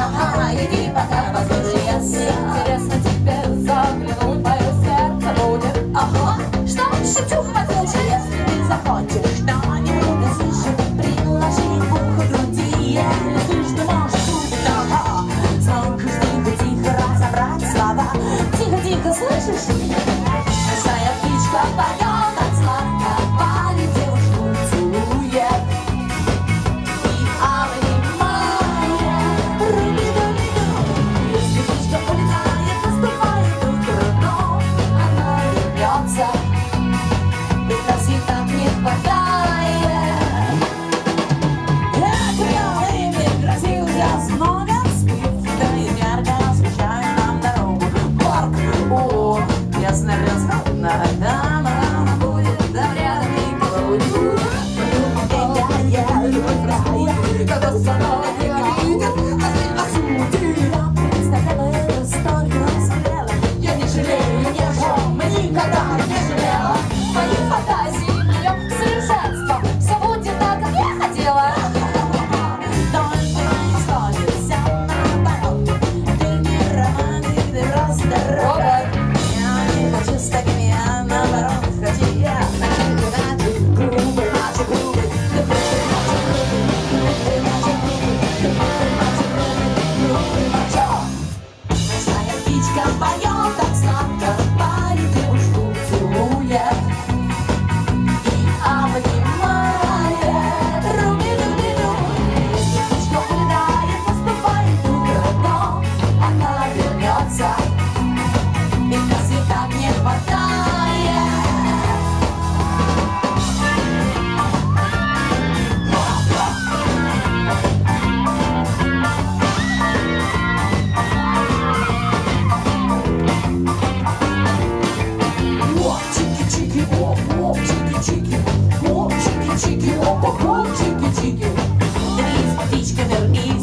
Ага, иди пока, послушай, если интересно тебе заглянуть в мое сердце будет. Ага, что шепчу, послушай, если ты захочешь что-нибудь услышать, приложи ухо к груди, еле слышно может будет. Ага, сможешь тихо разобрать слова. Тихо, слышишь? Большая птичка поет от сладко, парень девушку целует. И обнимает, руби-дуби-ду. Если птичка улетает, наступает утро, но она вернется. Ведь нас ей так не хватает. Крыльями грозил час много вспыхивает ярко, освещая нам дорогу. Парк, о, ясно расходная дама, она будет там рядом и говорит. Когда снова не видит, нас не осудит. Я представляла эту историю смело. Я не жалею, не жжем, мы никогда не жалела. Мои фантазии миллион совершенства. Все будет так, как я хотела. Только происходит все наоборот. Ты не роман, ты просто робот. Я не хочу с такими, а наоборот хочу я. Грубый, мачо, грубый. Ты просто мачо, грубый. Ты мачо, грубый. Ты мачо, грубый. Грубый мачо. Ночная птичка поет так сладко, парень девушку целует. И обнимает, руби-дуби-ду. Если птичка улетает, наступает утро, но она вернется. Ведь нас ей так не хватает. Оп, чики-чики, оп, чики-чики, оп, чики-чики, оп, чики-чики. Птичка, верни